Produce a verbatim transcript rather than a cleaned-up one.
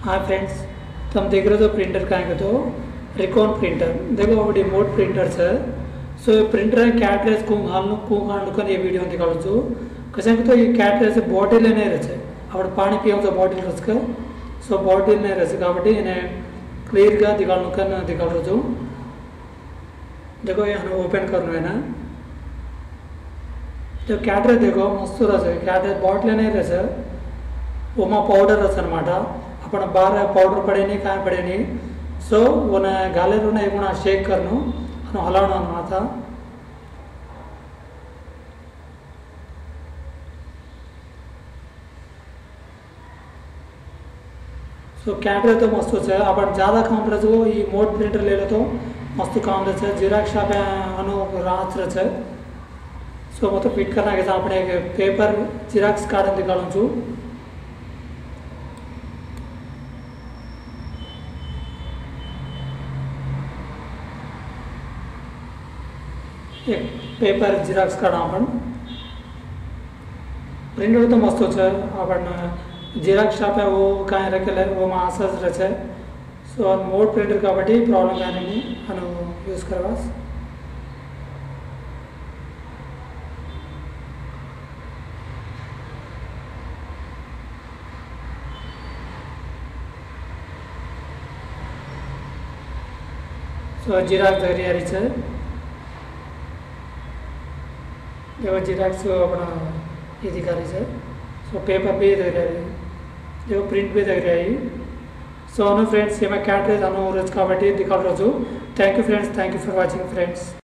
हाँ फ्रेंड्स, तो हम देख रहे हो तो प्रिंटर का है तो रिकॉन प्रिंटर देखो वो रिमोट प्रिंटर है। सो ये प्रिंटर कैटरेज को हाल को हांडुकन ये वीडियो दिखालुछु कसे तो ये कैटरेज बाटिल ने रचे अब पानी पियो बाटिल रचक सो बाटिल ने रचे काबट्टी क्लियर गा दिखालुकन दिखालुछु। देखो यहाँ ओपन करना है ना, जो कैटरेज देखो मस्त रचे कैटरेज बाटिल ने रचे ओमा पाउडर रच अनమాట अपन बार पाउडर पड़े नहीं काय पड़े नहीं। सो वो गाले गुण शेक करनु हलाणु अनమాట। सो कैटरेज तो मस्त है अपन ज़्यादा काम रहे ये मोट प्रिंटर ले लो तो मस्त काम रहे जिराक्स शॉप अनु राच रहे। सो मतलब फिट करना कैसा अपने पेपर जिराक्स कार्ड निकालूँ छू एक पेपर जिराक्स कार्ड अपन प्रिंटर तो मस्त है अपन जिराक्स शॉप है वो कहीं रखे वो मासज रचे। सो मोड प्रिंटर काबट्टी प्रॉब्लम కానీ అను యూస్ करवास। सो जिराक्स तैयारी आ रही है देखो जिराक्स अपना ये दिखा रही है। सो पेपर भी दिख रहा है देखो प्रिंट भी दिख रहा है। सो अनु फ्रेंड्स ये मैं कैटरेज अनु रच काबट्टी दिखा रहा हूँ। Thank you friends, thank you for watching friends.